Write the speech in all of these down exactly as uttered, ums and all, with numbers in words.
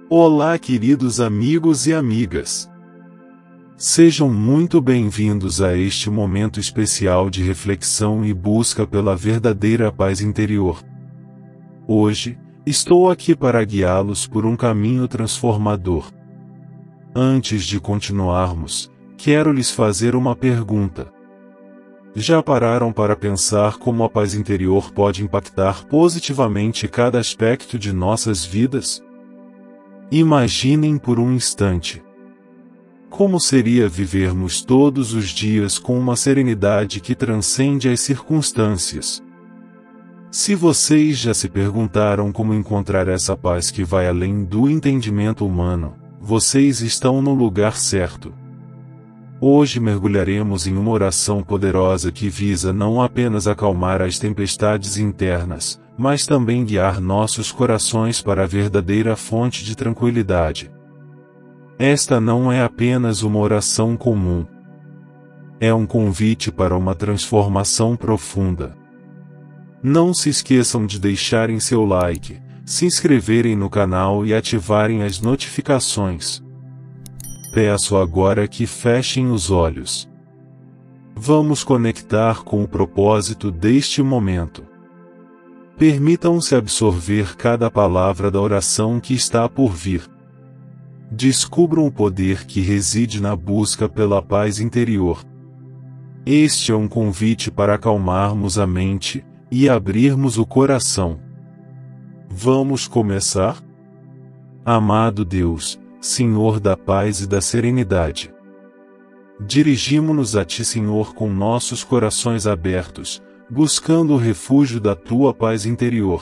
Olá, queridos amigos e amigas. Sejam muito bem-vindos a este momento especial de reflexão e busca pela verdadeira paz interior. Hoje, estou aqui para guiá-los por um caminho transformador. Antes de continuarmos, quero lhes fazer uma pergunta. Já pararam para pensar como a paz interior pode impactar positivamente cada aspecto de nossas vidas? Imaginem por um instante. Como seria vivermos todos os dias com uma serenidade que transcende as circunstâncias? Se vocês já se perguntaram como encontrar essa paz que vai além do entendimento humano, vocês estão no lugar certo. Hoje mergulharemos em uma oração poderosa que visa não apenas acalmar as tempestades internas, mas também guiar nossos corações para a verdadeira fonte de tranquilidade. Esta não é apenas uma oração comum. É um convite para uma transformação profunda. Não se esqueçam de deixarem seu like, se inscreverem no canal e ativarem as notificações. Peço agora que fechem os olhos. Vamos conectar com o propósito deste momento. Permitam-se absorver cada palavra da oração que está por vir. Descubram o poder que reside na busca pela paz interior. Este é um convite para acalmarmos a mente e abrirmos o coração. Vamos começar? Amado Deus, Senhor da paz e da serenidade, dirigimo-nos a Ti, Senhor, com nossos corações abertos, buscando o refúgio da Tua paz interior.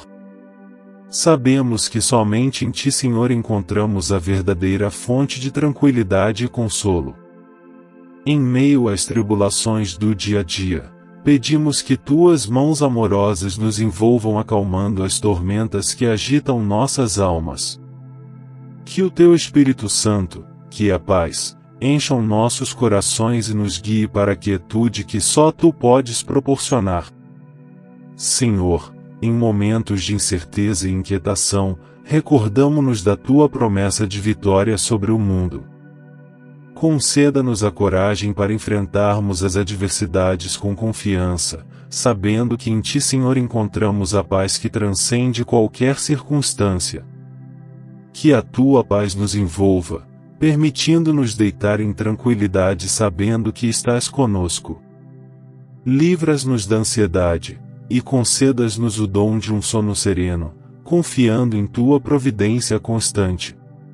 Sabemos que somente em Ti, Senhor, encontramos a verdadeira fonte de tranquilidade e consolo. Em meio às tribulações do dia a dia, pedimos que Tuas mãos amorosas nos envolvam acalmando as tormentas que agitam nossas almas. Que o Teu Espírito Santo, que é a paz, encham nossos corações e nos guie para a quietude que só Tu podes proporcionar. Senhor, em momentos de incerteza e inquietação, recordamo-nos da Tua promessa de vitória sobre o mundo. Conceda-nos a coragem para enfrentarmos as adversidades com confiança, sabendo que em Ti, Senhor, encontramos a paz que transcende qualquer circunstância. Que a Tua paz nos envolva, permitindo-nos deitar em tranquilidade sabendo que estás conosco. Livras-nos da ansiedade, e concedas-nos o dom de um sono sereno, confiando em Tua providência constante.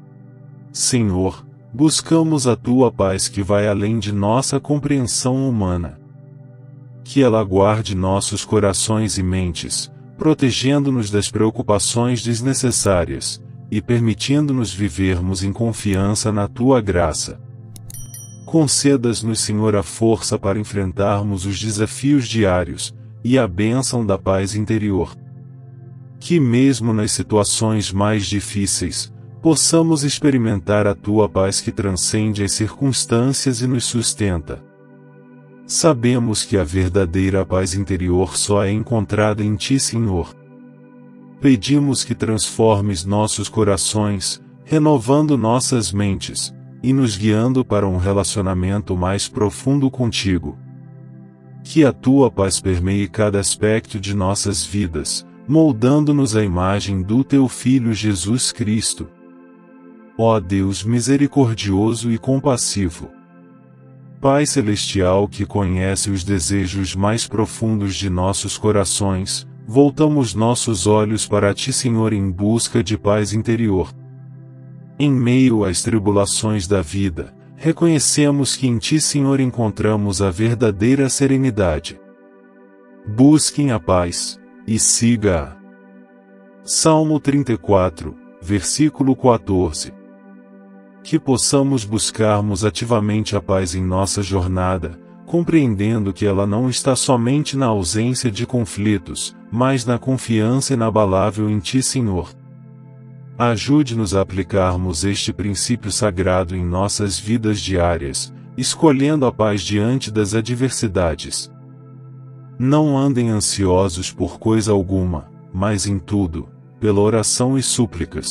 Senhor, buscamos a Tua paz que vai além de nossa compreensão humana. Que ela guarde nossos corações e mentes, protegendo-nos das preocupações desnecessárias, e permitindo-nos vivermos em confiança na Tua graça. Concedas-nos, Senhor, a força para enfrentarmos os desafios diários, e a bênção da paz interior. Que mesmo nas situações mais difíceis, possamos experimentar a Tua paz que transcende as circunstâncias e nos sustenta. Sabemos que a verdadeira paz interior só é encontrada em Ti, Senhor. Pedimos que transformes nossos corações, renovando nossas mentes, e nos guiando para um relacionamento mais profundo contigo. Que a Tua paz permeie cada aspecto de nossas vidas, moldando-nos à imagem do Teu Filho Jesus Cristo. Ó Deus misericordioso e compassivo, Pai Celestial que conhece os desejos mais profundos de nossos corações, voltamos nossos olhos para Ti, Senhor, em busca de paz interior. Em meio às tribulações da vida, reconhecemos que em Ti, Senhor, encontramos a verdadeira serenidade. Busquem a paz, e siga-a. Salmo trinta e quatro, versículo quatorze. Que possamos buscarmos ativamente a paz em nossa jornada, compreendendo que ela não está somente na ausência de conflitos, mas na confiança inabalável em Ti, Senhor. Ajude-nos a aplicarmos este princípio sagrado em nossas vidas diárias, escolhendo a paz diante das adversidades. Não andem ansiosos por coisa alguma, mas em tudo, pela oração e súplicas,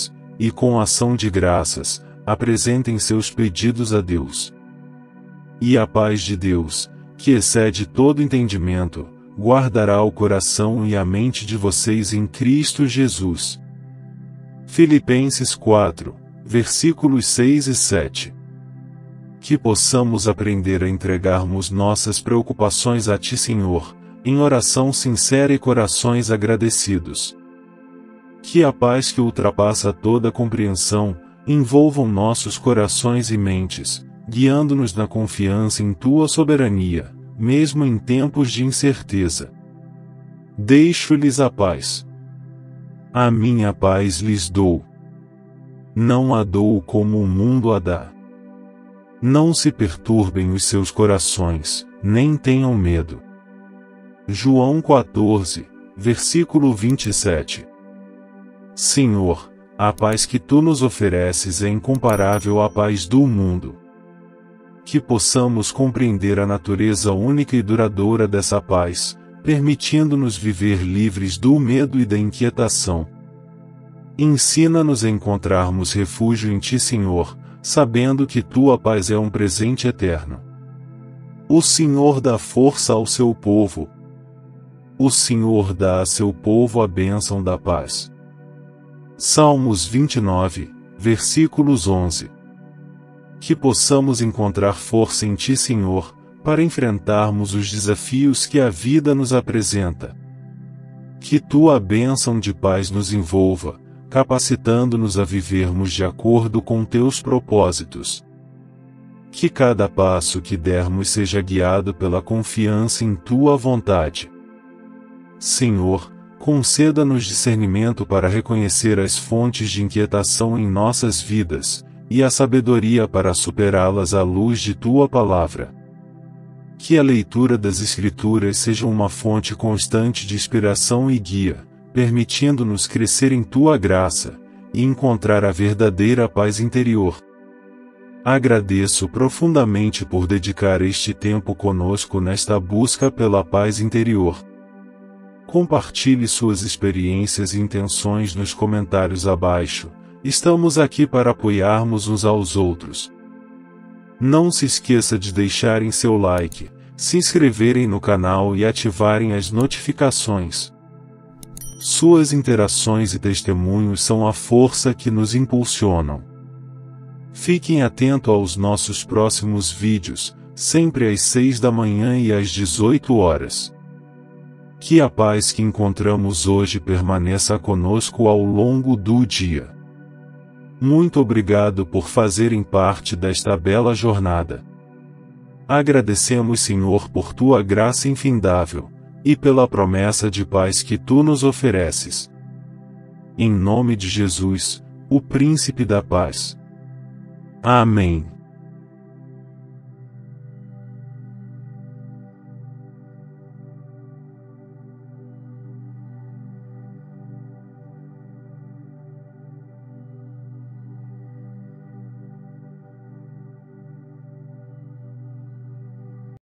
e com ação de graças, apresentem seus pedidos a Deus. E a paz de Deus, que excede todo entendimento, guardará o coração e a mente de vocês em Cristo Jesus. Filipenses quatro, versículos seis e sete. Que possamos aprender a entregarmos nossas preocupações a Ti, Senhor, em oração sincera e corações agradecidos. Que a paz que ultrapassa toda compreensão, envolvam nossos corações e mentes, guiando-nos na confiança em Tua soberania, mesmo em tempos de incerteza. Deixo-lhes a paz. A minha paz lhes dou. Não a dou como o mundo a dá. Não se perturbem os seus corações, nem tenham medo. João quatorze, versículo vinte e sete. Senhor, a paz que Tu nos ofereces é incomparável à paz do mundo. Que possamos compreender a natureza única e duradoura dessa paz, permitindo-nos viver livres do medo e da inquietação. Ensina-nos a encontrarmos refúgio em Ti, Senhor, sabendo que Tua paz é um presente eterno. O Senhor dá força ao seu povo. O Senhor dá a seu povo a bênção da paz. Salmos vinte e nove, versículos onze. Que possamos encontrar força em Ti, Senhor, para enfrentarmos os desafios que a vida nos apresenta. Que Tua bênção de paz nos envolva, capacitando-nos a vivermos de acordo com Teus propósitos. Que cada passo que dermos seja guiado pela confiança em Tua vontade. Senhor, conceda-nos discernimento para reconhecer as fontes de inquietação em nossas vidas, e a sabedoria para superá-las à luz de Tua palavra. Que a leitura das Escrituras seja uma fonte constante de inspiração e guia, permitindo-nos crescer em Tua graça, e encontrar a verdadeira paz interior. Agradeço profundamente por dedicar este tempo conosco nesta busca pela paz interior. Compartilhe suas experiências e intenções nos comentários abaixo, estamos aqui para apoiarmos uns aos outros. Não se esqueça de deixarem seu like, se inscreverem no canal e ativarem as notificações. Suas interações e testemunhos são a força que nos impulsionam. Fiquem atentos aos nossos próximos vídeos, sempre às seis da manhã e às dezoito horas. Que a paz que encontramos hoje permaneça conosco ao longo do dia. Muito obrigado por fazerem parte desta bela jornada. Agradecemos, Senhor, por Tua graça infindável, e pela promessa de paz que Tu nos ofereces. Em nome de Jesus, o Príncipe da Paz. Amém.